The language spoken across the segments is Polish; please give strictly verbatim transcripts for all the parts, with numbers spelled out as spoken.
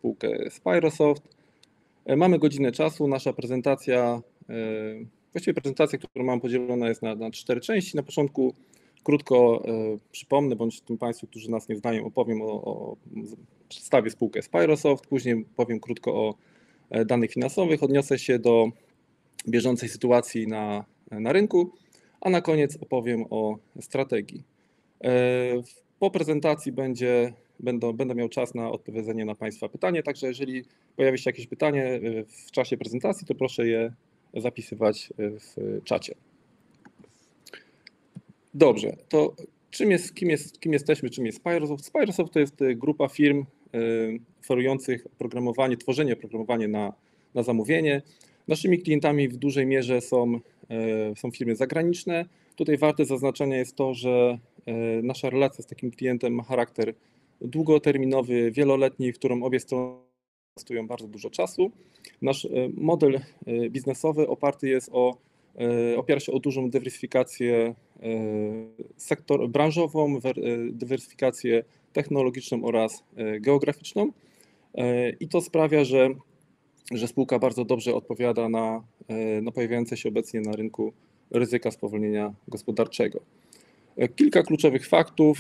spółkę Spyrosoft. Mamy godzinę czasu. Nasza prezentacja, właściwie prezentacja, którą mam podzielona jest na, na cztery części. Na początku krótko przypomnę, bądź tym Państwu, którzy nas nie znają, opowiem o, o przedstawię spółkę Spyrosoft. Później powiem krótko o danych finansowych, odniosę się do bieżącej sytuacji na, na rynku, a na koniec opowiem o strategii. Po prezentacji będzie, będę, będę miał czas na odpowiedzenie na Państwa pytanie, także jeżeli pojawi się jakieś pytanie w czasie prezentacji, to proszę je zapisywać w czacie. Dobrze, to czym jest, kim, jest, kim jesteśmy, czym jest Spyrosoft? Spyrosoft to jest grupa firm oferujących oprogramowanie, tworzenie oprogramowania na, na zamówienie. Naszymi klientami w dużej mierze są, są firmy zagraniczne. Tutaj warte zaznaczenia jest to, że nasza relacja z takim klientem ma charakter długoterminowy, wieloletni, w którym obie strony inwestują bardzo dużo czasu. Nasz model biznesowy oparty jest o, opiera się o dużą dywersyfikację sektor, branżową, dywersyfikację technologiczną oraz geograficzną i to sprawia, że, że spółka bardzo dobrze odpowiada na, na pojawiające się obecnie na rynku ryzyka spowolnienia gospodarczego. Kilka kluczowych faktów.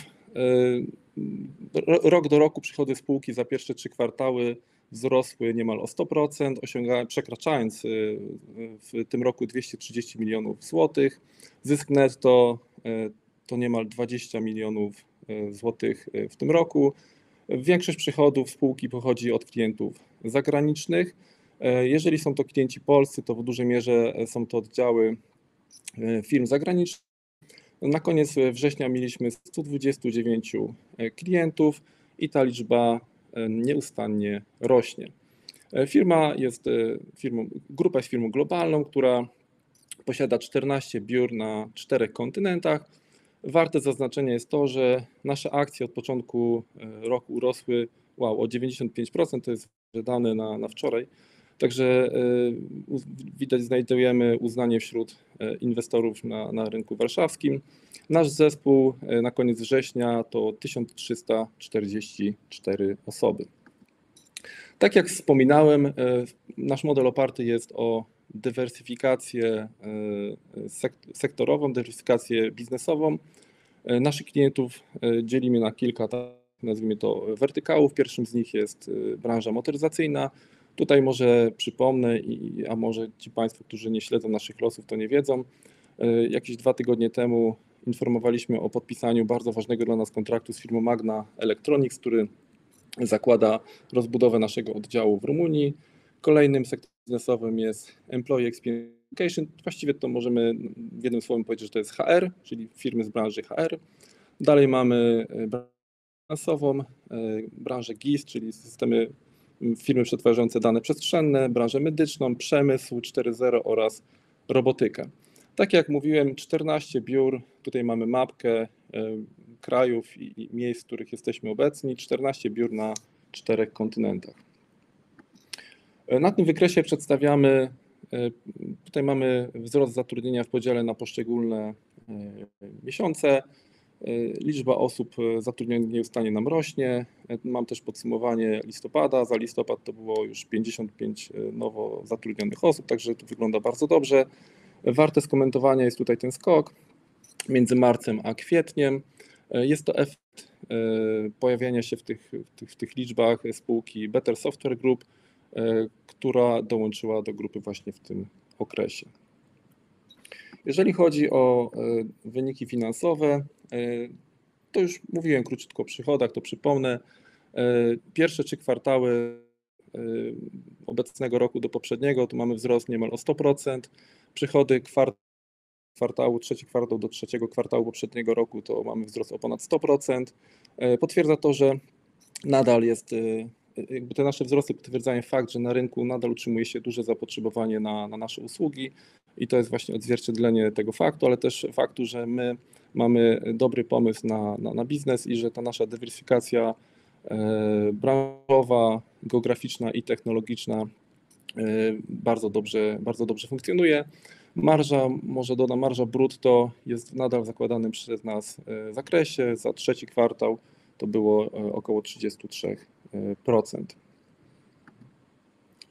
Rok do roku przychody spółki za pierwsze trzy kwartały wzrosły niemal o sto procent, osiągają, przekraczając w tym roku dwieście trzydzieści milionów złotych. Zysk netto to niemal dwadzieścia milionów złotych w tym roku. Większość przychodów spółki pochodzi od klientów zagranicznych. Jeżeli są to klienci polscy, to w dużej mierze są to oddziały firm zagranicznych. Na koniec września mieliśmy sto dwadzieścia dziewięć klientów i ta liczba nieustannie rośnie. Firma jest firmą, grupa jest firmą globalną, która posiada czternaście biur na czterech kontynentach. Warte zaznaczenia jest to, że nasze akcje od początku roku urosły wow, o dziewięćdziesiąt pięć procent, to jest dane na, na wczoraj. Także widać, znajdujemy uznanie wśród inwestorów na, na rynku warszawskim. Nasz zespół na koniec września to tysiąc trzysta czterdzieści cztery osoby. Tak jak wspominałem, nasz model oparty jest o dywersyfikację sektorową, dywersyfikację biznesową. Naszych klientów dzielimy na kilka, nazwijmy to, wertykałów. Pierwszym z nich jest branża motoryzacyjna. Tutaj może przypomnę, a może ci Państwo, którzy nie śledzą naszych losów, to nie wiedzą. Jakieś dwa tygodnie temu informowaliśmy o podpisaniu bardzo ważnego dla nas kontraktu z firmą Magna Electronics, który zakłada rozbudowę naszego oddziału w Rumunii. Kolejnym sektorem biznesowym jest Employee Experience. Właściwie to możemy w jednym słowem powiedzieć, że to jest H R, czyli firmy z branży H R. Dalej mamy branżę finansową, branżę G I S, czyli systemy, firmy przetwarzające dane przestrzenne, branżę medyczną, przemysł cztery zero oraz robotykę. Tak jak mówiłem, czternaście biur, tutaj mamy mapkę krajów i miejsc, w których jesteśmy obecni, czternaście biur na czterech kontynentach. Na tym wykresie przedstawiamy, tutaj mamy wzrost zatrudnienia w podziale na poszczególne miesiące. Liczba osób zatrudnionych nieustannie nam rośnie. Mam też podsumowanie listopada. Za listopad to było już pięćdziesiąt pięć nowo zatrudnionych osób, także to wygląda bardzo dobrze. Warte skomentowania jest tutaj ten skok między marcem a kwietniem. Jest to efekt pojawiania się w tych, w tych, w tych liczbach spółki Better Software Group, która dołączyła do grupy właśnie w tym okresie. Jeżeli chodzi o wyniki finansowe, to już mówiłem króciutko o przychodach, to przypomnę. Pierwsze trzy kwartały obecnego roku do poprzedniego, tu mamy wzrost niemal o sto procent. Przychody kwartału, trzeci kwartał do trzeciego kwartału poprzedniego roku to mamy wzrost o ponad sto procent. Potwierdza to, że nadal jest, jakby te nasze wzrosty potwierdzają fakt, że na rynku nadal utrzymuje się duże zapotrzebowanie na, na nasze usługi i to jest właśnie odzwierciedlenie tego faktu, ale też faktu, że my mamy dobry pomysł na, na, na biznes i że ta nasza dywersyfikacja branżowa, geograficzna i technologiczna bardzo dobrze, bardzo dobrze funkcjonuje. Marża, może dodam, marża brutto jest nadal w zakładanym przez nas zakresie. Za trzeci kwartał to było około trzydzieści trzy procent.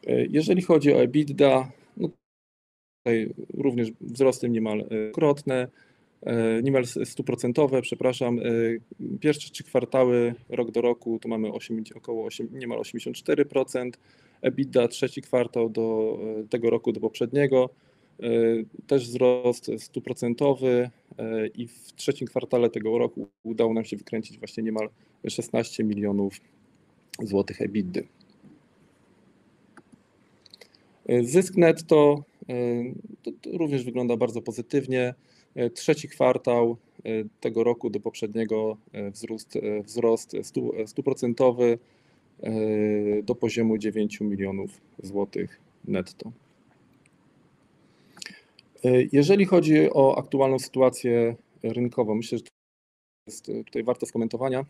Jeżeli chodzi o EBITDA, no tutaj również wzrosty niemal krotne, niemal stuprocentowe, przepraszam. Pierwsze trzy kwartały rok do roku to mamy około niemal osiemdziesiąt cztery procent. EBITDA trzeci kwartał do tego roku, do poprzedniego, też wzrost stuprocentowy i w trzecim kwartale tego roku udało nam się wykręcić właśnie niemal szesnaście milionów złotych EBITDA. Zysk netto to, to również wygląda bardzo pozytywnie. Trzeci kwartał tego roku do poprzedniego wzrost, wzrost stuprocentowy do poziomu dziewięciu milionów złotych netto. Jeżeli chodzi o aktualną sytuację rynkową, myślę, że to jest tutaj warte skomentowania.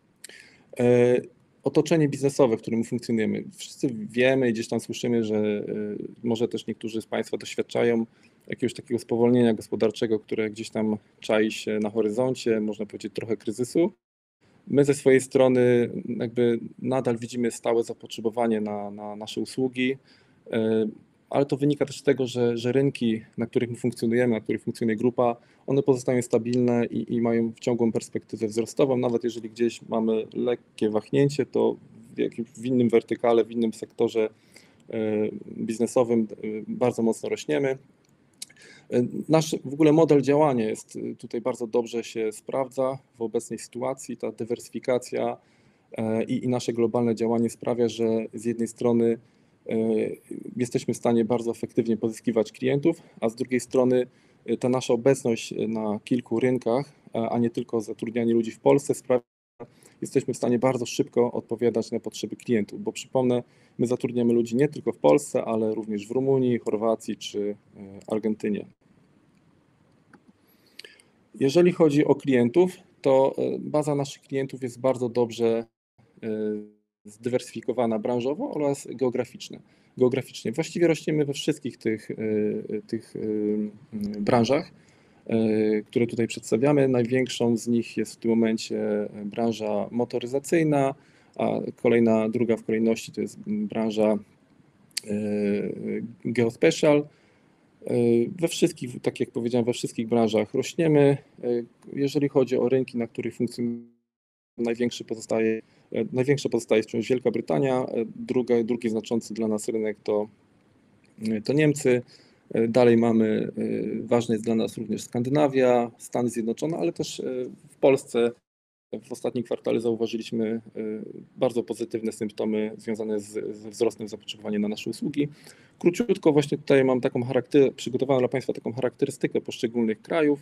Otoczenie biznesowe, w którym funkcjonujemy. Wszyscy wiemy i gdzieś tam słyszymy, że może też niektórzy z Państwa doświadczają jakiegoś takiego spowolnienia gospodarczego, które gdzieś tam czai się na horyzoncie, można powiedzieć trochę kryzysu. My ze swojej strony jakby nadal widzimy stałe zapotrzebowanie na, na nasze usługi, ale to wynika też z tego, że, że rynki, na których my funkcjonujemy, na których funkcjonuje grupa, one pozostają stabilne i, i mają ciągłą perspektywę wzrostową. Nawet jeżeli gdzieś mamy lekkie wahnięcie, to w, jakimś, w innym wertykale, w innym sektorze biznesowym bardzo mocno rośniemy. Nasz w ogóle model działania jest tutaj bardzo dobrze się sprawdza w obecnej sytuacji. Ta dywersyfikacja i, i nasze globalne działanie sprawia, że z jednej strony jesteśmy w stanie bardzo efektywnie pozyskiwać klientów, a z drugiej strony ta nasza obecność na kilku rynkach, a nie tylko zatrudnianie ludzi w Polsce sprawia, że jesteśmy w stanie bardzo szybko odpowiadać na potrzeby klientów, bo przypomnę, my zatrudniamy ludzi nie tylko w Polsce, ale również w Rumunii, Chorwacji czy Argentynie. Jeżeli chodzi o klientów, to baza naszych klientów jest bardzo dobrze zdywersyfikowana branżowo oraz geograficznie. geograficznie. Właściwie rośniemy we wszystkich tych, tych branżach, które tutaj przedstawiamy. Największą z nich jest w tym momencie branża motoryzacyjna, a kolejna, druga w kolejności to jest branża geospatial. We wszystkich, tak jak powiedziałem, we wszystkich branżach rośniemy. Jeżeli chodzi o rynki, na których funkcjonuje, największy pozostaje, największa pozostaje wciąż Wielka Brytania, druga, drugi znaczący dla nas rynek to, to Niemcy. Dalej mamy, ważny jest dla nas również Skandynawia, Stany Zjednoczone, ale też w Polsce w ostatnim kwartale zauważyliśmy bardzo pozytywne symptomy związane z, ze wzrostem zapotrzebowania na nasze usługi. Króciutko właśnie tutaj mam taką charakter, przygotowaną dla Państwa taką charakterystykę poszczególnych krajów.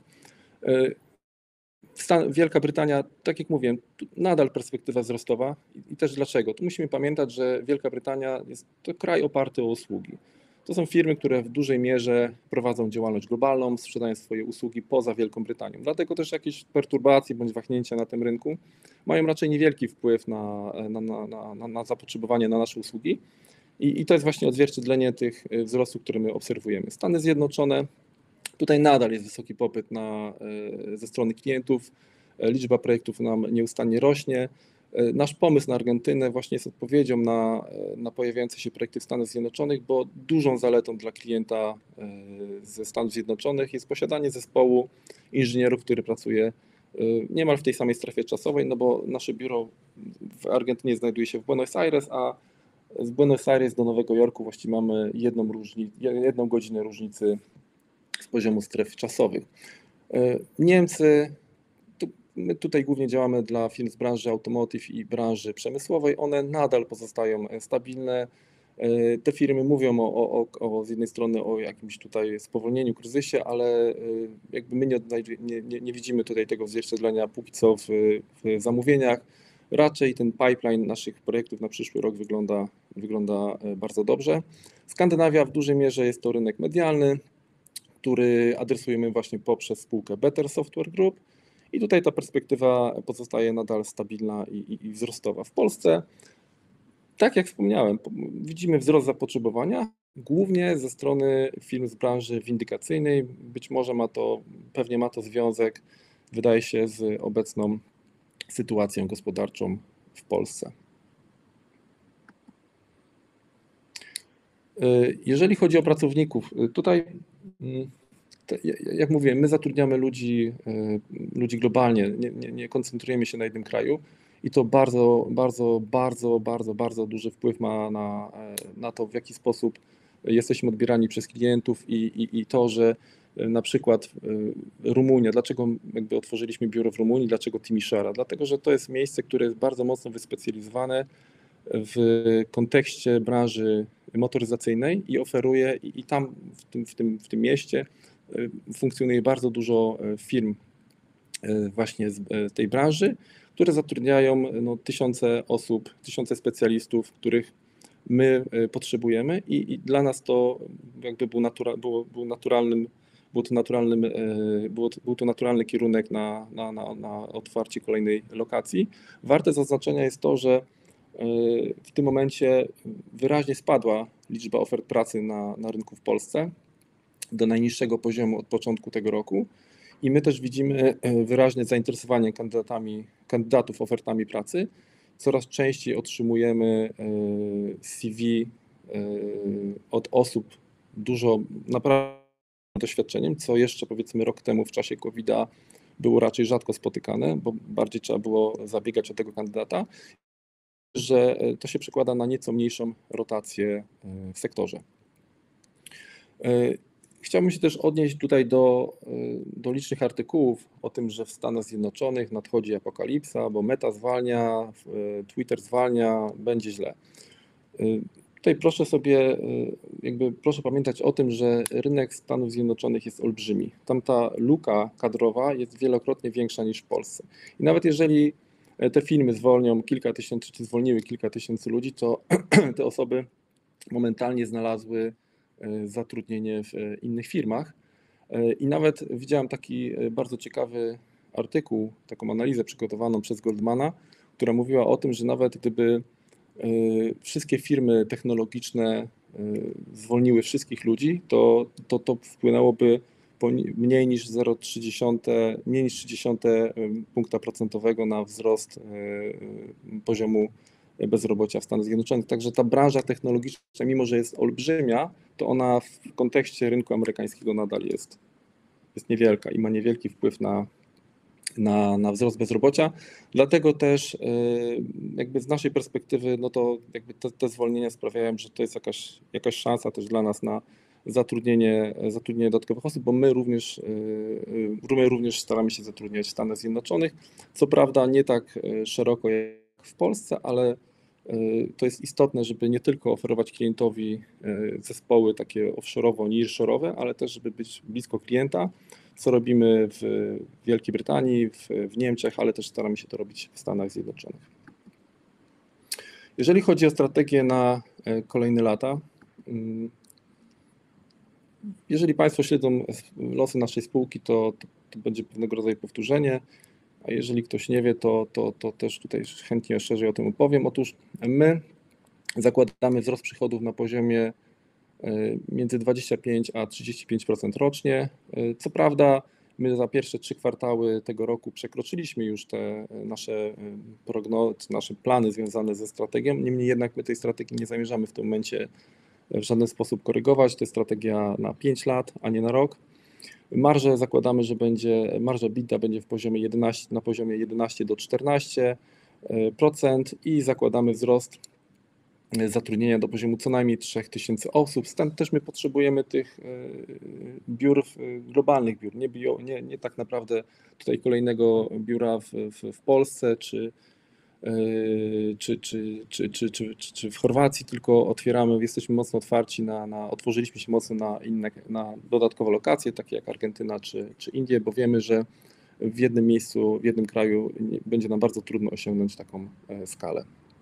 Stan, Wielka Brytania, tak jak mówiłem, nadal perspektywa wzrostowa i, i też dlaczego? Tu musimy pamiętać, że Wielka Brytania jest to kraj oparty o usługi. To są firmy, które w dużej mierze prowadzą działalność globalną, sprzedają swoje usługi poza Wielką Brytanią. Dlatego też jakieś perturbacje bądź wahnięcia na tym rynku mają raczej niewielki wpływ na, na, na, na, na zapotrzebowanie na nasze usługi. I, I to jest właśnie odzwierciedlenie tych wzrostów, które my obserwujemy. Stany Zjednoczone, tutaj nadal jest wysoki popyt na, ze strony klientów, liczba projektów nam nieustannie rośnie. Nasz pomysł na Argentynę właśnie jest odpowiedzią na, na pojawiające się projekty w Stanach Zjednoczonych, bo dużą zaletą dla klienta ze Stanów Zjednoczonych jest posiadanie zespołu inżynierów, który pracuje niemal w tej samej strefie czasowej, no bo nasze biuro w Argentynie znajduje się w Buenos Aires, a z Buenos Aires do Nowego Jorku właściwie mamy jedną, różni, jedną godzinę różnicy z poziomu stref czasowych. Niemcy, my tutaj głównie działamy dla firm z branży automotive i branży przemysłowej, one nadal pozostają stabilne. Te firmy mówią o, o, o z jednej strony o jakimś tutaj spowolnieniu, kryzysie, ale jakby my nie, nie, nie, nie widzimy tutaj tego odzwierciedlenia póki co w, w zamówieniach. Raczej ten pipeline naszych projektów na przyszły rok wygląda, wygląda bardzo dobrze. Skandynawia w dużej mierze jest to rynek medialny, który adresujemy właśnie poprzez spółkę Better Software Group i tutaj ta perspektywa pozostaje nadal stabilna i, i, i wzrostowa. W Polsce, tak jak wspomniałem, widzimy wzrost zapotrzebowania, głównie ze strony firm z branży windykacyjnej. Być może ma to, pewnie ma to związek, wydaje się, z obecną sytuacją gospodarczą w Polsce. Jeżeli chodzi o pracowników, tutaj, jak mówię, my zatrudniamy ludzi, ludzi globalnie, nie, nie, nie koncentrujemy się na jednym kraju i to bardzo, bardzo, bardzo, bardzo, bardzo duży wpływ ma na, na to, w jaki sposób jesteśmy odbierani przez klientów i, i, i to, że na przykład Rumunia, dlaczego jakby otworzyliśmy biuro w Rumunii, dlaczego Timișoara? Dlatego, że to jest miejsce, które jest bardzo mocno wyspecjalizowane w kontekście branży motoryzacyjnej i oferuje, i, i tam w tym, w, tym, w tym mieście funkcjonuje bardzo dużo firm właśnie z tej branży, które zatrudniają no, tysiące osób, tysiące specjalistów, których my potrzebujemy i, i dla nas to jakby był, natura, było, był naturalnym, było to naturalnym, było, był to naturalny kierunek na, na, na, na otwarcie kolejnej lokacji. Warte zaznaczenia jest to, że w tym momencie wyraźnie spadła liczba ofert pracy na, na rynku w Polsce do najniższego poziomu od początku tego roku i my też widzimy wyraźne zainteresowanie kandydatami, kandydatów ofertami pracy. Coraz częściej otrzymujemy C V od osób dużo naprawdę doświadczeniem, co jeszcze powiedzmy rok temu w czasie kowida było raczej rzadko spotykane, bo bardziej trzeba było zabiegać o tego kandydata, że to się przekłada na nieco mniejszą rotację w sektorze. Chciałbym się też odnieść tutaj do, do licznych artykułów o tym, że w Stanach Zjednoczonych nadchodzi apokalipsa, bo Meta zwalnia, Twitter zwalnia, będzie źle. Tutaj proszę sobie, jakby proszę pamiętać o tym, że rynek Stanów Zjednoczonych jest olbrzymi. Tam ta luka kadrowa jest wielokrotnie większa niż w Polsce. I nawet jeżeli te firmy zwolnią kilka tysięcy, czy zwolniły kilka tysięcy ludzi, to te osoby momentalnie znalazły zatrudnienie w innych firmach. I nawet widziałem taki bardzo ciekawy artykuł, taką analizę przygotowaną przez Goldmana, która mówiła o tym, że nawet gdyby wszystkie firmy technologiczne zwolniły wszystkich ludzi, to to, to wpłynęłoby mniej niż zero przecinek trzy, mniej niż trzydzieści punkta procentowego na wzrost poziomu bezrobocia w Stanach Zjednoczonych. Także ta branża technologiczna, mimo że jest olbrzymia, to ona w kontekście rynku amerykańskiego nadal jest, jest niewielka i ma niewielki wpływ na, na, na wzrost bezrobocia. Dlatego też jakby z naszej perspektywy, no to jakby te, te zwolnienia sprawiają, że to jest jakaś, jakaś szansa też dla nas na zatrudnienie, zatrudnienie dodatkowych osób, bo my również, my również staramy się zatrudniać w Stanach Zjednoczonych. Co prawda nie tak szeroko jak w Polsce, ale to jest istotne, żeby nie tylko oferować klientowi zespoły takie offshore'owo, nearshore'owe, ale też żeby być blisko klienta, co robimy w Wielkiej Brytanii, w, w Niemczech, ale też staramy się to robić w Stanach Zjednoczonych. Jeżeli chodzi o strategię na kolejne lata, jeżeli Państwo śledzą losy naszej spółki, to, to, to będzie pewnego rodzaju powtórzenie, a jeżeli ktoś nie wie, to, to, to też tutaj chętnie szerzej o tym opowiem. Otóż my zakładamy wzrost przychodów na poziomie między dwadzieścia pięć a trzydzieści pięć procent rocznie. Co prawda my za pierwsze trzy kwartały tego roku przekroczyliśmy już te nasze prognozy, nasze plany związane ze strategią, niemniej jednak my tej strategii nie zamierzamy w tym momencie w żaden sposób korygować. To jest strategia na pięć lat, a nie na rok. Marżę zakładamy, że będzie, marża EBITDA będzie w poziomie jedenaście, na poziomie jedenaście do czternastu procent i zakładamy wzrost zatrudnienia do poziomu co najmniej trzy tysiące osób. Stąd też my potrzebujemy tych biur, globalnych biur, nie, bio, nie, nie tak naprawdę tutaj kolejnego biura w, w, w Polsce czy, czy, czy, czy, czy, czy, czy w Chorwacji, tylko otwieramy, jesteśmy mocno otwarci na, na otworzyliśmy się mocno na inne, na dodatkowe lokacje, takie jak Argentyna czy, czy Indie, bo wiemy, że w jednym miejscu, w jednym kraju będzie nam bardzo trudno osiągnąć taką skalę.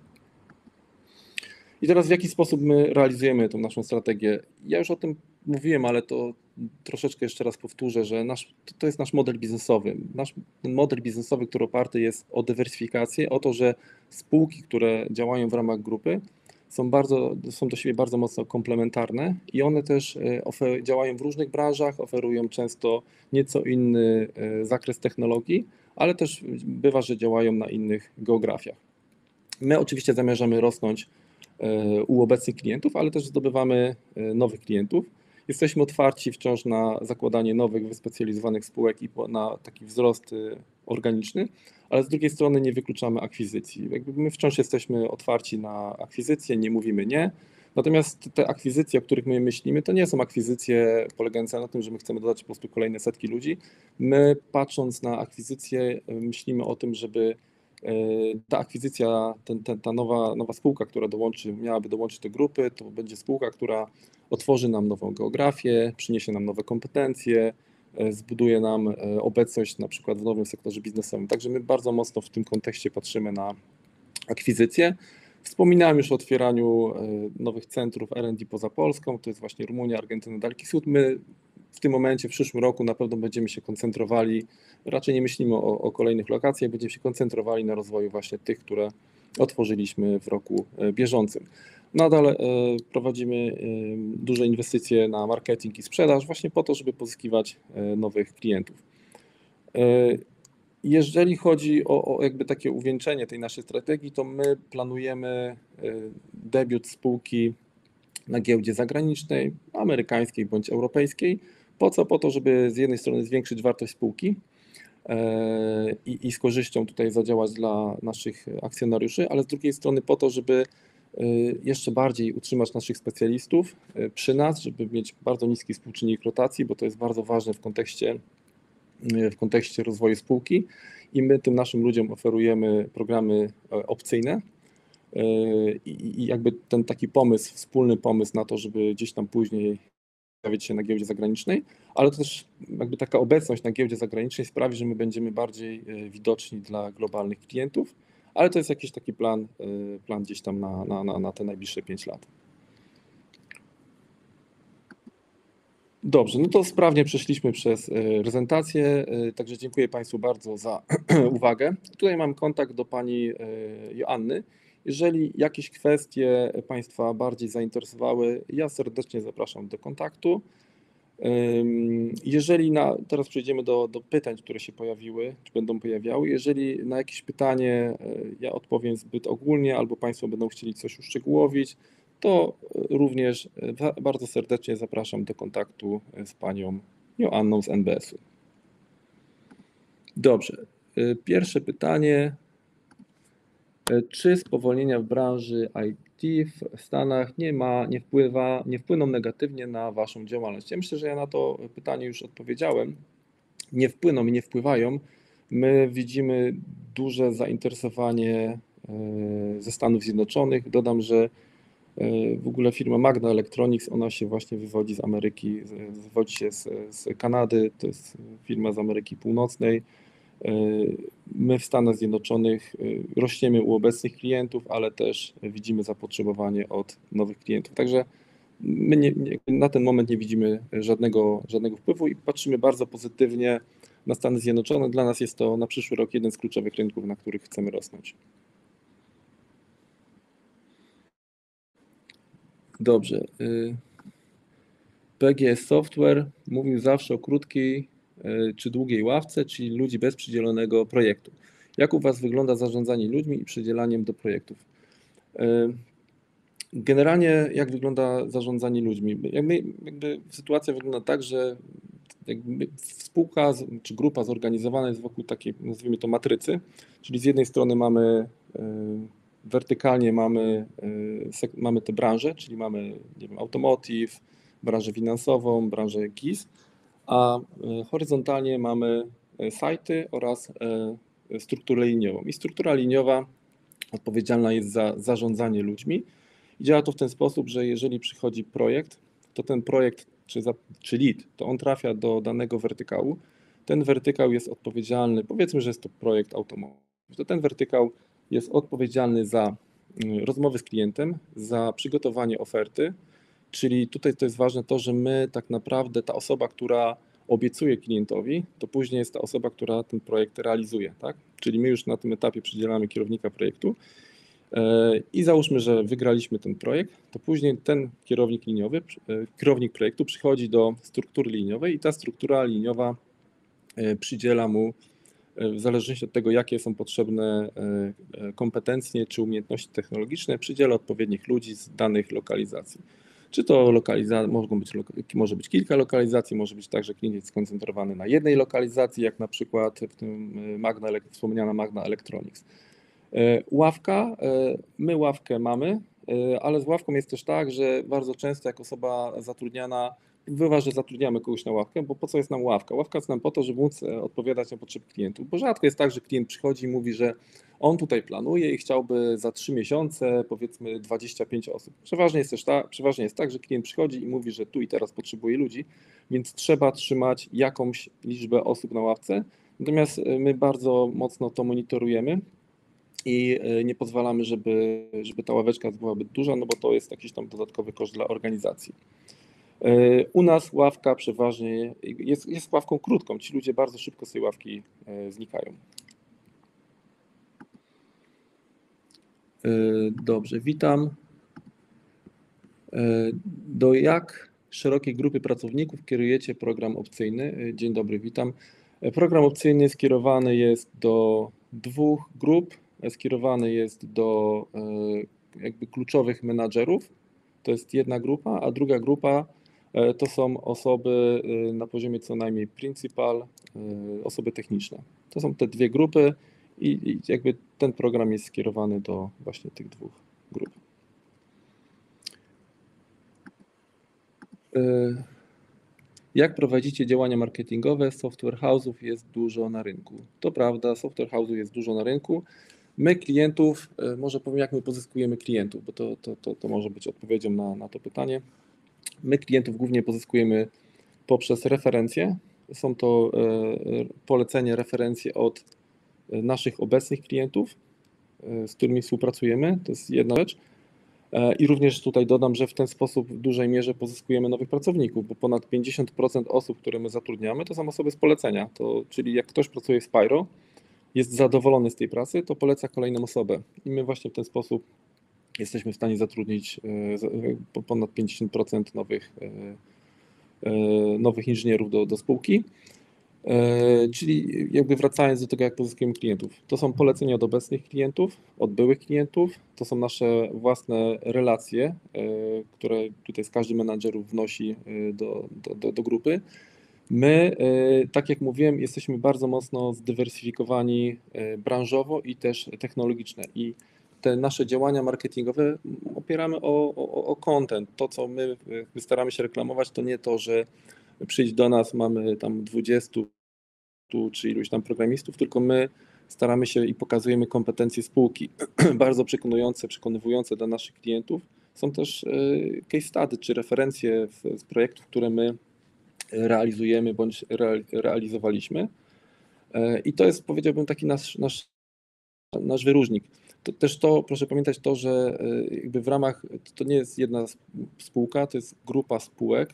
I teraz w jaki sposób my realizujemy tą naszą strategię? Ja już o tym mówiłem, ale to troszeczkę jeszcze raz powtórzę, że nasz, to jest nasz model biznesowy. Nasz model biznesowy, który oparty jest o dywersyfikację, o to, że spółki, które działają w ramach grupy są, bardzo, są do siebie bardzo mocno komplementarne i one też ofer- działają w różnych branżach, oferują często nieco inny zakres technologii, ale też bywa, że działają na innych geografiach. My oczywiście zamierzamy rosnąć u obecnych klientów, ale też zdobywamy nowych klientów. Jesteśmy otwarci wciąż na zakładanie nowych, wyspecjalizowanych spółek i na taki wzrost organiczny, ale z drugiej strony nie wykluczamy akwizycji. Jakby my wciąż jesteśmy otwarci na akwizycje, nie mówimy nie. Natomiast te akwizycje, o których my myślimy, to nie są akwizycje polegające na tym, że my chcemy dodać po prostu kolejne setki ludzi. My, patrząc na akwizycje, myślimy o tym, żeby ta akwizycja, ten, ten, ta nowa, nowa spółka, która dołączy, miałaby dołączyć do grupy, to będzie spółka, która otworzy nam nową geografię, przyniesie nam nowe kompetencje, zbuduje nam obecność na przykład w nowym sektorze biznesowym. Także my bardzo mocno w tym kontekście patrzymy na akwizycje. Wspominałem już o otwieraniu nowych centrów R and D poza Polską, to jest właśnie Rumunia, Argentyna, Daleki Wschód. My w tym momencie, w przyszłym roku na pewno będziemy się koncentrowali, raczej nie myślimy o, o kolejnych lokacjach, będziemy się koncentrowali na rozwoju właśnie tych, które otworzyliśmy w roku bieżącym. Nadal prowadzimy duże inwestycje na marketing i sprzedaż właśnie po to, żeby pozyskiwać nowych klientów. Jeżeli chodzi o, o jakby takie uwieńczenie tej naszej strategii, to my planujemy debiut spółki na giełdzie zagranicznej, amerykańskiej bądź europejskiej. Po co? Po to, żeby z jednej strony zwiększyć wartość spółki i, i z korzyścią tutaj zadziałać dla naszych akcjonariuszy, ale z drugiej strony po to, żeby jeszcze bardziej utrzymać naszych specjalistów przy nas, żeby mieć bardzo niski współczynnik rotacji, bo to jest bardzo ważne w kontekście, w kontekście rozwoju spółki i my tym naszym ludziom oferujemy programy opcyjne i, i jakby ten taki pomysł, wspólny pomysł na to, żeby gdzieś tam później pojawić się na giełdzie zagranicznej, ale to też jakby taka obecność na giełdzie zagranicznej sprawi, że my będziemy bardziej widoczni dla globalnych klientów, ale to jest jakiś taki plan, plan gdzieś tam na, na, na, na te najbliższe pięć lat. Dobrze, no to sprawnie przeszliśmy przez prezentację, także dziękuję Państwu bardzo za uwagę. Tutaj mam kontakt do Pani Joanny. Jeżeli jakieś kwestie Państwa bardziej zainteresowały, ja serdecznie zapraszam do kontaktu. Jeżeli na, teraz przejdziemy do, do pytań, które się pojawiły, czy będą pojawiały. Jeżeli na jakieś pytanie ja odpowiem zbyt ogólnie, albo Państwo będą chcieli coś uszczegółowić, to również bardzo serdecznie zapraszam do kontaktu z Panią Joanną z N B S-u. Dobrze, pierwsze pytanie. Czy spowolnienia w branży I T w Stanach nie ma, nie wpływa, nie wpłyną negatywnie na Waszą działalność? Ja myślę, że ja na to pytanie już odpowiedziałem. Nie wpłyną i nie wpływają. My widzimy duże zainteresowanie ze Stanów Zjednoczonych. Dodam, że w ogóle firma Magna Electronics, ona się właśnie wywodzi z Ameryki, wywodzi się z, z Kanady, to jest firma z Ameryki Północnej. My w Stanach Zjednoczonych rośniemy u obecnych klientów, ale też widzimy zapotrzebowanie od nowych klientów. Także my nie, nie, na ten moment nie widzimy żadnego, żadnego wpływu i patrzymy bardzo pozytywnie na Stany Zjednoczone. Dla nas jest to na przyszły rok jeden z kluczowych rynków, na których chcemy rosnąć. Dobrze. P G S Software mówił zawsze o krótkiej czy długiej ławce, czyli ludzi bez przydzielonego projektu. Jak u Was wygląda zarządzanie ludźmi i przydzielaniem do projektów? Generalnie jak wygląda zarządzanie ludźmi? Jakby, jakby sytuacja wygląda tak, że jakby spółka czy grupa zorganizowana jest wokół takiej, nazwijmy to, matrycy, czyli z jednej strony mamy wertykalnie mamy, mamy te branże, czyli mamy, nie wiem, automotive, branżę finansową, branżę G I S, a horyzontalnie mamy sajty oraz strukturę liniową. I struktura liniowa odpowiedzialna jest za zarządzanie ludźmi. I działa to w ten sposób, że jeżeli przychodzi projekt, to ten projekt, czy, za, czy lead, to on trafia do danego wertykału. Ten wertykał jest odpowiedzialny, powiedzmy, że jest to projekt automotive, to ten wertykał jest odpowiedzialny za rozmowy z klientem, za przygotowanie oferty, czyli tutaj to jest ważne to, że my tak naprawdę, ta osoba, która obiecuje klientowi, to później jest ta osoba, która ten projekt realizuje, tak? Czyli my już na tym etapie przydzielamy kierownika projektu i załóżmy, że wygraliśmy ten projekt, to później ten kierownik liniowy, kierownik projektu przychodzi do struktury liniowej i ta struktura liniowa przydziela mu w zależności od tego, jakie są potrzebne kompetencje czy umiejętności technologiczne, przy dziale odpowiednich ludzi z danych lokalizacji. Czy to lokalizacja, mogą być, może być kilka lokalizacji, może być tak, że klient jest skoncentrowany na jednej lokalizacji, jak na przykład w tym Magna, wspomniana Magna Electronics. Ławka, my ławkę mamy, ale z ławką jest też tak, że bardzo często jak osoba zatrudniana, bywa, że zatrudniamy kogoś na ławkę, bo po co jest nam ławka? Ławka jest nam po to, żeby móc odpowiadać na potrzeby klientów, bo rzadko jest tak, że klient przychodzi i mówi, że on tutaj planuje i chciałby za trzy miesiące powiedzmy dwadzieścia pięć osób. Przeważnie jest też tak, przeważnie jest tak, że klient przychodzi i mówi, że tu i teraz potrzebuje ludzi, więc trzeba trzymać jakąś liczbę osób na ławce, natomiast my bardzo mocno to monitorujemy i nie pozwalamy, żeby, żeby ta ławeczka była zbyt duża, no bo to jest jakiś tam dodatkowy koszt dla organizacji. U nas ławka przeważnie jest, jest ławką krótką, ci ludzie bardzo szybko z tej ławki znikają. Dobrze, witam. Do jak szerokiej grupy pracowników kierujecie program opcyjny? Dzień dobry, witam. Program opcyjny skierowany jest do dwóch grup. Skierowany jest do jakby kluczowych menadżerów. To jest jedna grupa, a druga grupa to są osoby na poziomie co najmniej principal, osoby techniczne. To są te dwie grupy i jakby ten program jest skierowany do właśnie tych dwóch grup. Jak prowadzicie działania marketingowe? Software house'ów jest dużo na rynku. To prawda, software house'ów jest dużo na rynku. My klientów, może powiem jak my pozyskujemy klientów, bo to, to, to, to może być odpowiedzią na, na to pytanie. My klientów głównie pozyskujemy poprzez referencje. Są to polecenie, referencje od naszych obecnych klientów, z którymi współpracujemy. To jest jedna rzecz. I również tutaj dodam, że w ten sposób w dużej mierze pozyskujemy nowych pracowników, bo ponad pięćdziesiąt procent osób, które my zatrudniamy, to są osoby z polecenia. To, czyli jak ktoś pracuje w Spyro, jest zadowolony z tej pracy, to poleca kolejną osobę. I my właśnie w ten sposób jesteśmy w stanie zatrudnić ponad pięćdziesiąt procent nowych, nowych inżynierów do, do spółki. Czyli jakby wracając do tego, jak pozyskujemy klientów. To są polecenia od obecnych klientów, od byłych klientów, to są nasze własne relacje, które tutaj z każdy menadżerów wnosi do, do, do grupy. My, tak jak mówiłem, jesteśmy bardzo mocno zdywersyfikowani branżowo i też technologicznie i te nasze działania marketingowe opieramy o, o, o content. To, co my, my staramy się reklamować, to nie to, że przyjdź do nas, mamy tam dwudziestu czy iluś tam programistów, tylko my staramy się i pokazujemy kompetencje spółki, bardzo przekonujące, przekonywujące dla naszych klientów. Są też case study czy referencje z projektów, które my realizujemy bądź realizowaliśmy. I to jest, powiedziałbym, taki nasz, nasz, nasz wyróżnik. To też to, proszę pamiętać to, że jakby w ramach, to nie jest jedna spółka, to jest grupa spółek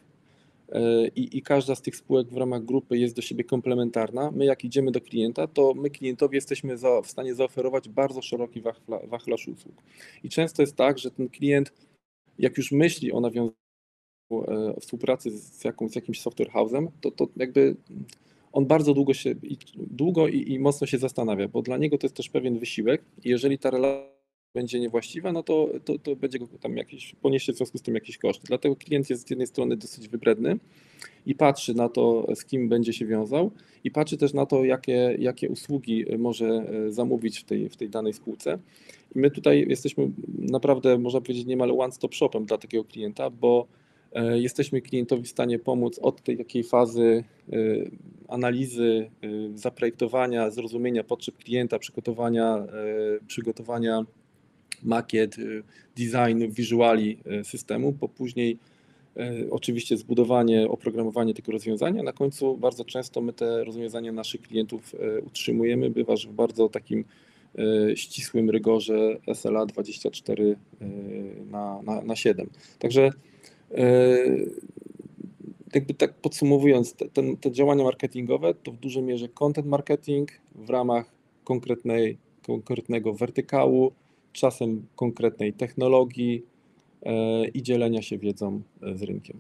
i, i każda z tych spółek w ramach grupy jest do siebie komplementarna. My jak idziemy do klienta, to my klientowi jesteśmy za, w stanie zaoferować bardzo szeroki wachlarz, wachlarz usług. I często jest tak, że ten klient, jak już myśli o nawiązaniu współpracy z, jakąś, z jakimś software house'em, to, to jakby on bardzo długo się, długo i, i mocno się zastanawia, bo dla niego to jest też pewien wysiłek i jeżeli ta relacja będzie niewłaściwa, no to, to, to będzie go tam jakieś, poniesie w związku z tym jakieś koszty. Dlatego klient jest z jednej strony dosyć wybredny i patrzy na to, z kim będzie się wiązał i patrzy też na to, jakie, jakie usługi może zamówić w tej, w tej danej spółce. I my tutaj jesteśmy naprawdę, można powiedzieć, niemal one-stop shopem dla takiego klienta, bo jesteśmy klientowi w stanie pomóc od tej takiej fazy analizy, zaprojektowania, zrozumienia potrzeb klienta, przygotowania, przygotowania makiet, designu, wizuali systemu, po później oczywiście zbudowanie, oprogramowanie tego rozwiązania. Na końcu bardzo często my te rozwiązania naszych klientów utrzymujemy, bywa, że w bardzo takim ścisłym rygorze S L A dwadzieścia cztery na, na, na siedem. Także jakby tak podsumowując, te, te, te działania marketingowe to w dużej mierze content marketing w ramach konkretnej, konkretnego wertykału, czasem konkretnej technologii e, i dzielenia się wiedzą z rynkiem.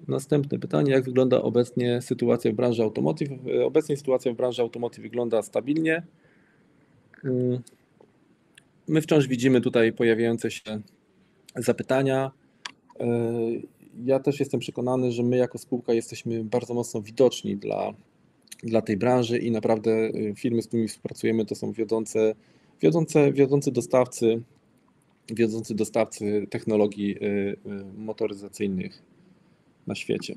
Następne pytanie, jak wygląda obecnie sytuacja w branży automotive? Obecnie sytuacja w branży automotive wygląda stabilnie. My wciąż widzimy tutaj pojawiające się zapytania. Ja też jestem przekonany, że my jako spółka jesteśmy bardzo mocno widoczni dla, dla tej branży i naprawdę firmy, z którymi współpracujemy, to są wiodące, wiodące, wiodący dostawcy, wiodący dostawcy technologii motoryzacyjnych na świecie.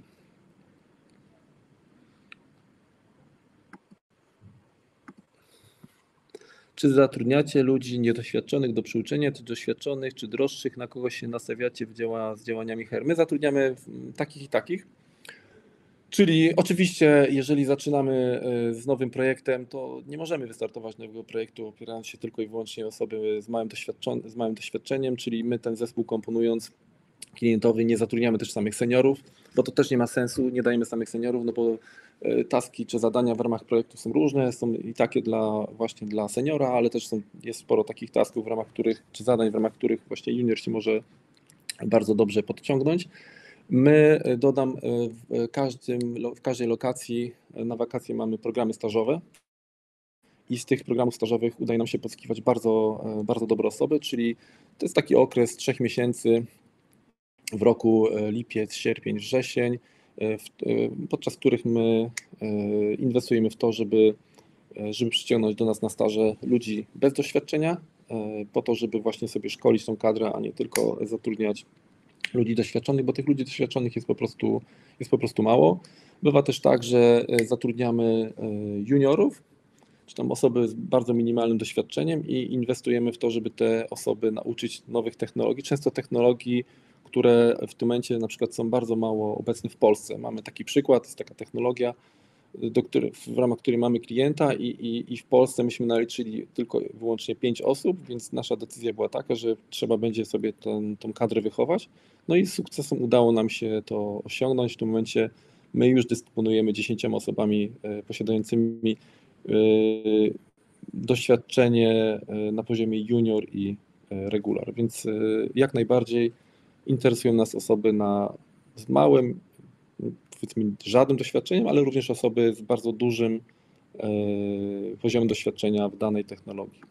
Czy zatrudniacie ludzi niedoświadczonych do przyuczenia, czy doświadczonych, czy droższych? Na kogo się nastawiacie w działa, z działaniami H R? My zatrudniamy takich i takich. Czyli oczywiście, jeżeli zaczynamy z nowym projektem, to nie możemy wystartować nowego projektu opierając się tylko i wyłącznie osoby z małym, z małym doświadczeniem, czyli my ten zespół komponując klientowy nie zatrudniamy też samych seniorów, bo to też nie ma sensu, nie dajemy samych seniorów, no bo taski czy zadania w ramach projektu są różne, są i takie dla właśnie dla seniora, ale też są, jest sporo takich tasków w ramach których, czy zadań w ramach których właśnie junior się może bardzo dobrze podciągnąć. My, dodam, w, każdym, w każdej lokacji na wakacje mamy programy stażowe i z tych programów stażowych udaje nam się pozyskiwać bardzo, bardzo dobre osoby, czyli to jest taki okres trzech miesięcy w roku lipiec, sierpień, wrzesień, podczas których my inwestujemy w to, żeby, żeby przyciągnąć do nas na staże ludzi bez doświadczenia, po to, żeby właśnie sobie szkolić tą kadrę, a nie tylko zatrudniać ludzi doświadczonych, bo tych ludzi doświadczonych jest po prostu, jest po prostu mało. Bywa też tak, że zatrudniamy juniorów, czy tam osoby z bardzo minimalnym doświadczeniem i inwestujemy w to, żeby te osoby nauczyć nowych technologii, często technologii, które w tym momencie na przykład są bardzo mało obecne w Polsce. Mamy taki przykład, jest taka technologia, do której, w ramach której mamy klienta i, i, i w Polsce myśmy naliczyli tylko wyłącznie pięć osób, więc nasza decyzja była taka, że trzeba będzie sobie ten, tą kadrę wychować. No i z sukcesem udało nam się to osiągnąć. W tym momencie my już dysponujemy dziesięcioma osobami posiadającymi doświadczenie na poziomie junior i regular, więc jak najbardziej interesują nas osoby na, z małym, powiedzmy żadnym doświadczeniem, ale również osoby z bardzo dużym poziomem doświadczenia w danej technologii.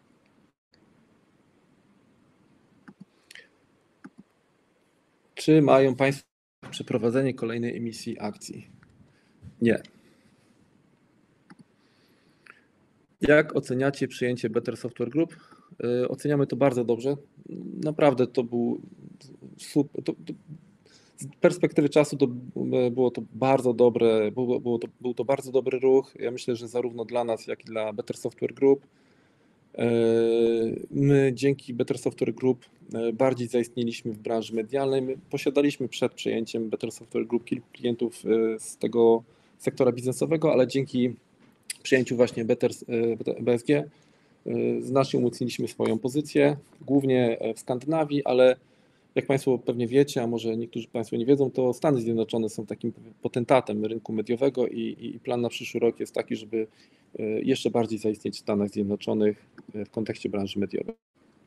Czy mają Państwo przeprowadzenie kolejnej emisji akcji? Nie. Jak oceniacie przyjęcie Better Software Group? Oceniamy to bardzo dobrze. Naprawdę to był super. To, to, z perspektywy czasu to było to bardzo dobre, było, było to, był to bardzo dobry ruch. Ja myślę, że zarówno dla nas, jak i dla Better Software Group. My dzięki Better Software Group bardziej zaistnieliśmy w branży medialnej. My posiadaliśmy przed przejęciem Better Software Group kilku klientów z tego sektora biznesowego, ale dzięki przyjęciu właśnie Better, B S G znacznie umocniliśmy swoją pozycję, głównie w Skandynawii, ale jak Państwo pewnie wiecie, a może niektórzy Państwo nie wiedzą, to Stany Zjednoczone są takim potentatem rynku mediowego i, i plan na przyszły rok jest taki, żeby jeszcze bardziej zaistnieć w Stanach Zjednoczonych w kontekście branży mediowej.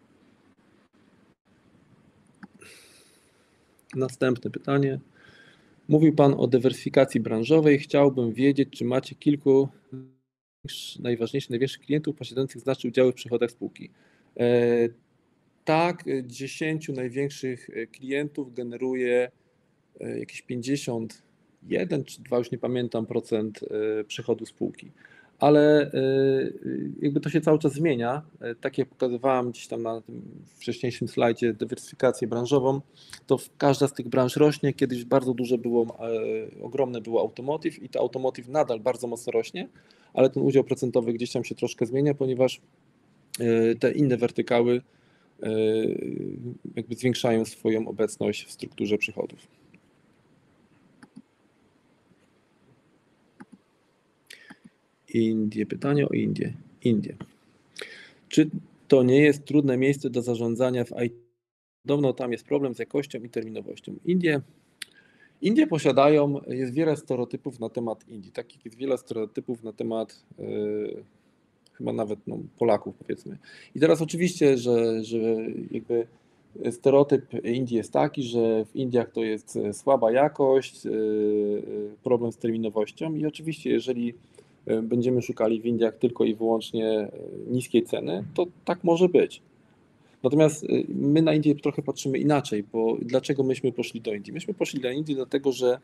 Następne pytanie. Mówił Pan o dywersyfikacji branżowej. Chciałbym wiedzieć, czy macie kilku najważniejszych, największych klientów posiadających znaczne udziały w przychodach spółki. Tak, dziesięciu największych klientów generuje jakieś pięćdziesiąt jeden czy dwa, już nie pamiętam, procent przychodu spółki. Ale jakby to się cały czas zmienia. Tak jak pokazywałem gdzieś tam na tym wcześniejszym slajdzie dywersyfikację branżową, to każda z tych branż rośnie. Kiedyś bardzo duże było, ogromne było automotive i to automotive nadal bardzo mocno rośnie, ale ten udział procentowy gdzieś tam się troszkę zmienia, ponieważ te inne wertykały jakby zwiększają swoją obecność w strukturze przychodów. Indie, pytanie o Indię. Indie. Czy to nie jest trudne miejsce do zarządzania w I T? Podobno tam jest problem z jakością i terminowością. Indie, Indie posiadają, jest wiele stereotypów na temat Indii, takich jest wiele stereotypów na temat yy, chyba nawet no, Polaków, powiedzmy. I teraz oczywiście, że, że jakby Stereotyp Indii jest taki, że w Indiach to jest słaba jakość, problem z terminowością i oczywiście jeżeli będziemy szukali w Indiach tylko i wyłącznie niskiej ceny, to tak może być. Natomiast my na Indię trochę patrzymy inaczej, bo dlaczego myśmy poszli do Indii? Myśmy poszli do Indii dlatego, że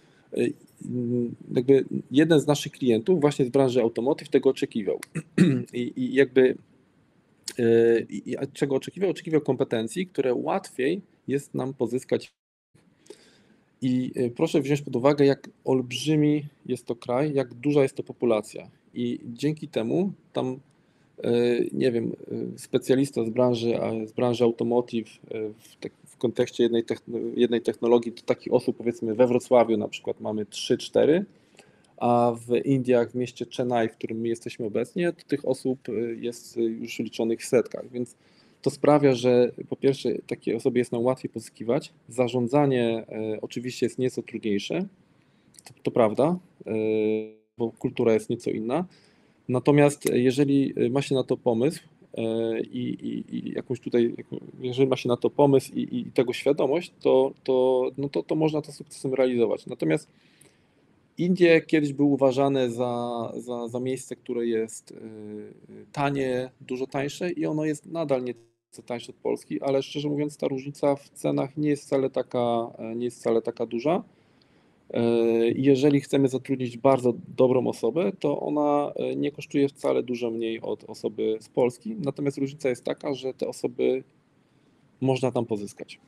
jakby jeden z naszych klientów właśnie z branży automotive tego oczekiwał. I, i jakby i czego oczekiwał? Oczekiwał kompetencji, które łatwiej jest nam pozyskać. I proszę wziąć pod uwagę, jak olbrzymi jest to kraj, jak duża jest to populacja. I dzięki temu tam, nie wiem, specjalista z branży, z branży automotive w, tak, w kontekście jednej, jednej technologii, to takich osób powiedzmy we Wrocławiu na przykład mamy trzy cztery, a w Indiach, w mieście Chennai, w którym my jesteśmy obecnie, to tych osób jest już liczonych w setkach, więc to sprawia, że po pierwsze takie osoby jest nam łatwiej pozyskiwać, zarządzanie oczywiście jest nieco trudniejsze, to, to prawda, bo kultura jest nieco inna, natomiast jeżeli ma się na to pomysł i, i, i jakąś tutaj, jeżeli ma się na to pomysł i, i tego świadomość, to, to, no to, to można to sukcesem realizować. Natomiast Indie kiedyś były uważane za, za, za miejsce, które jest tanie, dużo tańsze i ono jest nadal nieco tańsze od Polski, ale szczerze mówiąc ta różnica w cenach nie jest wcale taka, nie jest wcale taka duża. Jeżeli chcemy zatrudnić bardzo dobrą osobę, to ona nie kosztuje wcale dużo mniej od osoby z Polski, natomiast różnica jest taka, że te osoby można tam pozyskać.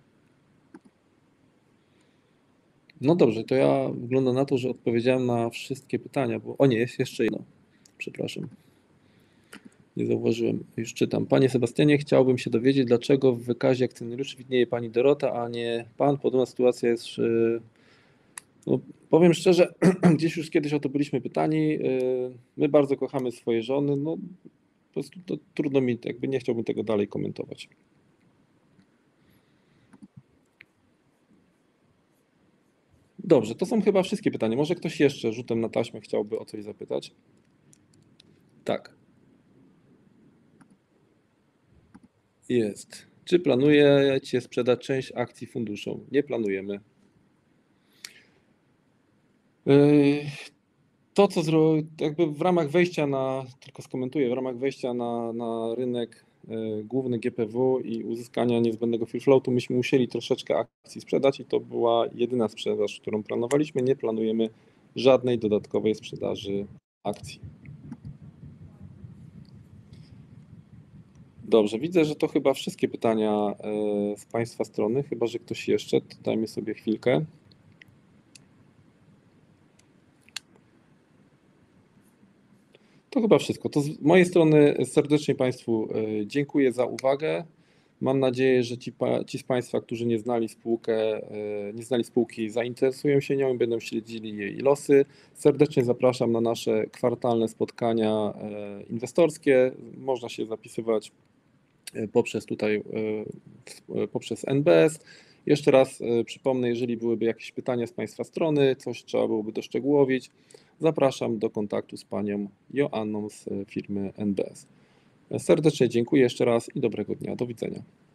No dobrze, to ja wygląda na to, że odpowiedziałem na wszystkie pytania, bo o nie, jest jeszcze jedno, przepraszam, nie zauważyłem, już czytam. Panie Sebastianie, chciałbym się dowiedzieć, dlaczego w wykazie akcjonariuszy widnieje Pani Dorota, a nie Pan. Podobna sytuacja jest, no, powiem szczerze, gdzieś już kiedyś o to byliśmy pytani, my bardzo kochamy swoje żony, no po prostu to trudno mi, jakby nie chciałbym tego dalej komentować. Dobrze, to są chyba wszystkie pytania. Może ktoś jeszcze rzutem na taśmę chciałby o coś zapytać? Tak. Jest. Czy planujecie sprzedać część akcji funduszom? Nie planujemy. To, co zro... jakby w ramach wejścia na, tylko skomentuję, w ramach wejścia na, na rynek główny G P W i uzyskania niezbędnego free floatu, myśmy musieli troszeczkę akcji sprzedać i to była jedyna sprzedaż, którą planowaliśmy. Nie planujemy żadnej dodatkowej sprzedaży akcji. Dobrze, widzę, że to chyba wszystkie pytania z Państwa strony, chyba że ktoś jeszcze, to dajmy sobie chwilkę. To chyba wszystko. To z mojej strony serdecznie Państwu dziękuję za uwagę. Mam nadzieję, że ci, ci z Państwa, którzy nie znali spółkę, nie znali spółki, zainteresują się nią i będą śledzili jej losy. Serdecznie zapraszam na nasze kwartalne spotkania inwestorskie. Można się zapisywać poprzez tutaj, poprzez N B S. Jeszcze raz przypomnę, jeżeli byłyby jakieś pytania z Państwa strony, coś trzeba byłoby doszczegółowić, zapraszam do kontaktu z Panią Joanną z firmy N B S. Serdecznie dziękuję jeszcze raz i dobrego dnia. Do widzenia.